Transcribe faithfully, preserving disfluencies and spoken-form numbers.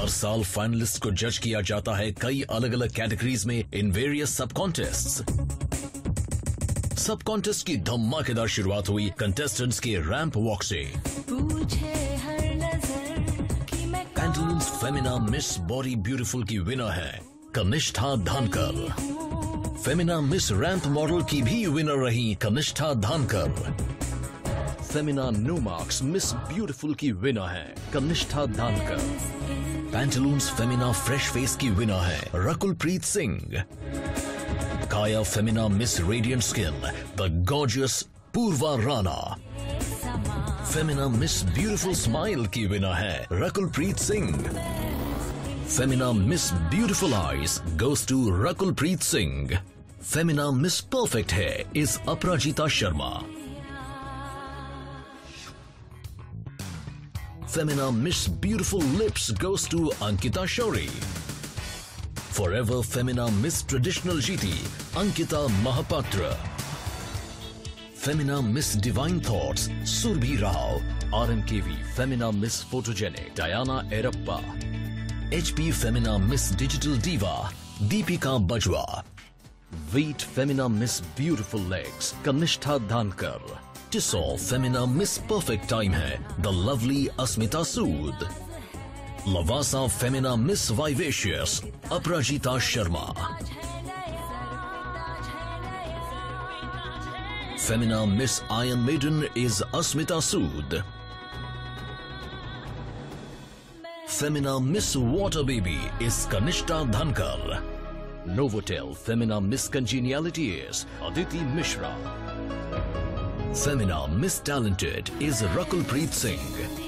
हर साल फाइनलिस्ट को जज किया जाता है कई अलग अलग कैटेगरीज में इन वेरियस सब कॉन्टेस्ट्स। सब कॉन्टेस्ट की धमाकेदार शुरुआत हुई कंटेस्टेंट्स के रैंप वॉक से। Pantaloons Femina Miss body beautiful की विनर है Kanishtha Dhankar. Femina Miss ramp model की भी विनर रही Kanishtha Dhankar. Femina no marks Miss beautiful की विनर है Kanishtha Dhankar. Pantaloons Femina fresh face की विनर है Rakul Preet Singh. Kaya Femina Miss radiant skin the gorgeous Purva Rana. Femina Miss beautiful smile की विनर है Rakul Preet Singh. Femina Miss beautiful eyes goes to Rakul Preet Singh. Femina Miss perfect है is Aparajita Sharma. Femina Miss Beautiful Lips goes to Ankita Shauri. Forever Femina Miss Traditional जीती Ankita Mahapatra. Femina Miss Divine Thoughts Surbhi Rao. R M K V Femina Miss Photogenic Diana Erappa. H P Femina Miss Digital Diva Deepika Bajwa. Wheat Femina Miss Beautiful Legs Kanishtha Dhankar. Tissot Femina Miss Perfect Time है The Lovely Asmita Sood. Lavasa Femina Miss Vivacious Aprajita Sharma. Femina Miss Iron Maiden is Asmita Sood. Femina Miss Water Baby is Kanishta Dhankar. Novotel Femina Miss Congeniality is Aditi Mishra. Femina Miss Talented is Rakul Preet Singh.